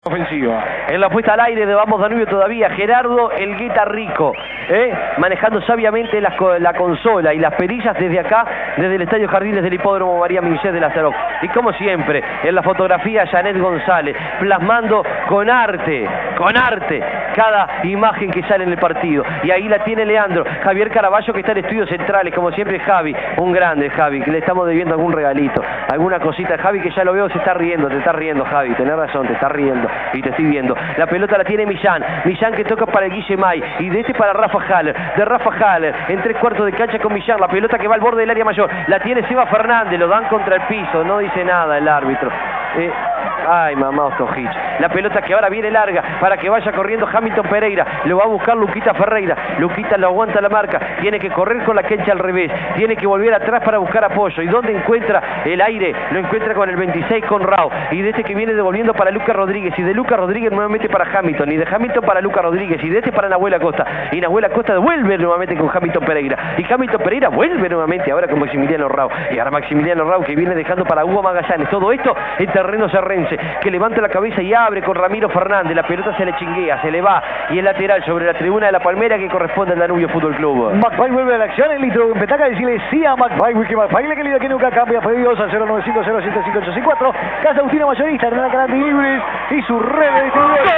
ofensiva. En la puesta al aire de Vamos Danubio todavía, Gerardo El Gueta Rico, manejando sabiamente la consola y las perillas desde acá, desde el Estadio Jardines del Hipódromo María Minchet de Lázaro. Y como siempre, en la fotografía Janet González, plasmando con arte, cada imagen que sale en el partido. Y ahí la tiene Leandro, Javier Caraballo, que está en estudios centrales, como siempre Javi, un grande Javi, que le estamos debiendo algún regalito, alguna cosita. Javi, que ya lo veo, se está riendo, te está riendo Javi, tenés razón, te está riendo. Y te estoy viendo. La pelota la tiene Millán. Millán que toca para el Guille May. Y de este para Rafa Haller. De Rafa Haller. En 3/4 de cancha con Millán. La pelota que va al borde del área mayor. La tiene Seba Fernández. Lo dan contra el piso. No dice nada el árbitro. Ay, mamá Ostojich. La pelota que ahora viene larga para que vaya corriendo Hamilton Pereira. Lo va a buscar Luquita Ferreira. Luquita lo aguanta la marca. Tiene que correr con la cancha al revés. Tiene que volver atrás para buscar apoyo. ¿Y dónde encuentra el aire? Lo encuentra con el 26 con Rao. Y de este que viene devolviendo para Lucas Rodríguez. Y de Lucas Rodríguez nuevamente para Hamilton. Y de Hamilton para Lucas Rodríguez. Y de este para Nahuel Acosta. Y Nahuel Acosta devuelve nuevamente con Hamilton Pereira. Y Hamilton Pereira vuelve nuevamente ahora con Maximiliano Rao. Y ahora Maximiliano Rao que viene dejando para Hugo Magallanes. Todo esto en terreno serrense, que levanta la cabeza y abre con Ramiro Fernández. La pelota se le chinguea, se le va. Y el lateral sobre la tribuna de la Palmera que corresponde al Danubio Fútbol Club. McFly vuelve a la acción. El litro en petaca. Decirle sí a McFly. Wiki McFly, la calidad que nunca cambia. Pedidos al 095075884. Casa Agustina Mayorista, en la canal de Libres y su red de distribuidores.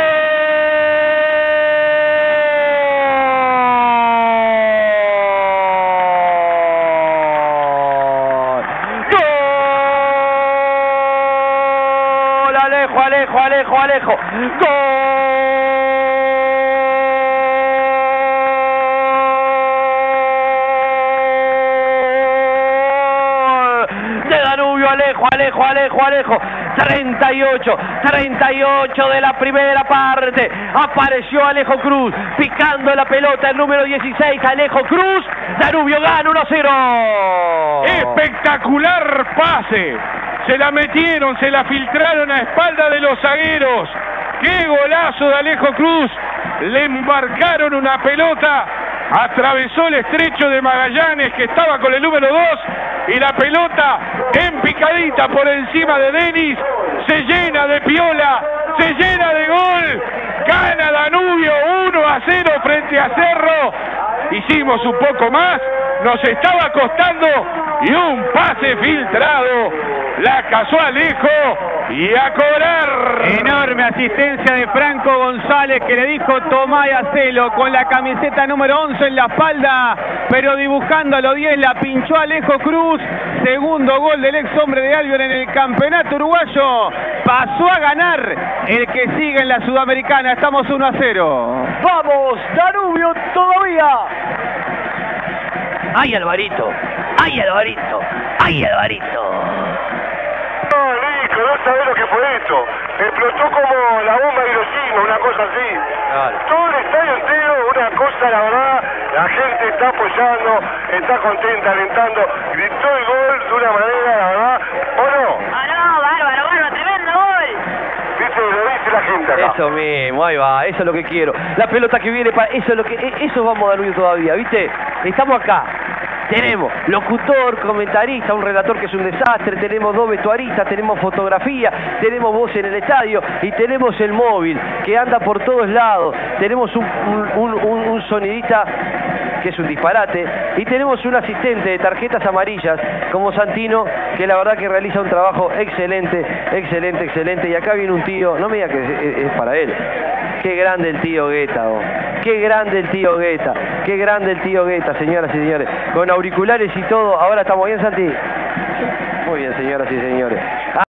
Alejo. ¡Gol! De Danubio, Alejo. 38 de la primera parte. Apareció Alejo Cruz, picando la pelota, el número 16, Alejo Cruz. Danubio gana 1-0. Espectacular pase. Se la metieron, se la filtraron a espalda de los zagueros. ¡Qué golazo de Alejo Cruz! Le embarcaron una pelota, atravesó el estrecho de Magallanes, que estaba con el número 2, y la pelota empicadita por encima de Denis, se llena de piola, se llena de gol. Gana Danubio 1-0 frente a Cerro. Hicimos un poco más, nos estaba costando, y un pase filtrado. La cazó Alejo y a cobrar. Enorme asistencia de Franco González, que le dijo tomá y hacelo, con la camiseta número 11 en la espalda, pero dibujando a los 10 la pinchó Alejo Cruz. Segundo gol del ex hombre de Albion en el campeonato uruguayo. Pasó a ganar el que sigue en la Sudamericana. Estamos 1-0. ¡Vamos, Danubio todavía! ¡Ay, Alvarito! No sabés lo que fue esto. Explotó como la bomba de Hiroshima, una cosa así. Claro. Todo el estadio entero, una cosa, la verdad. La gente está apoyando, está contenta, alentando. Gritó el gol de una manera, la verdad. ¿O no? Bárbaro, tremendo gol. Dice, lo dice la gente acá. Eso mismo, ahí va, eso es lo que quiero. La pelota que viene para... Eso vamos a Danubio todavía, ¿viste? Estamos acá. Tenemos locutor, comentarista, un relator que es un desastre, tenemos 2 vestuaristas, tenemos fotografía, tenemos voz en el estadio y tenemos el móvil que anda por todos lados, tenemos un sonidista que es un disparate y tenemos un asistente de tarjetas amarillas como Santino, que la verdad que realiza un trabajo excelente, y acá viene un tío, no me diga que es para él. Qué grande el tío Gueta, qué grande el tío Gueta, señoras y señores, con auriculares y todo. Ahora estamos bien, Santi. Muy bien, señoras y señores.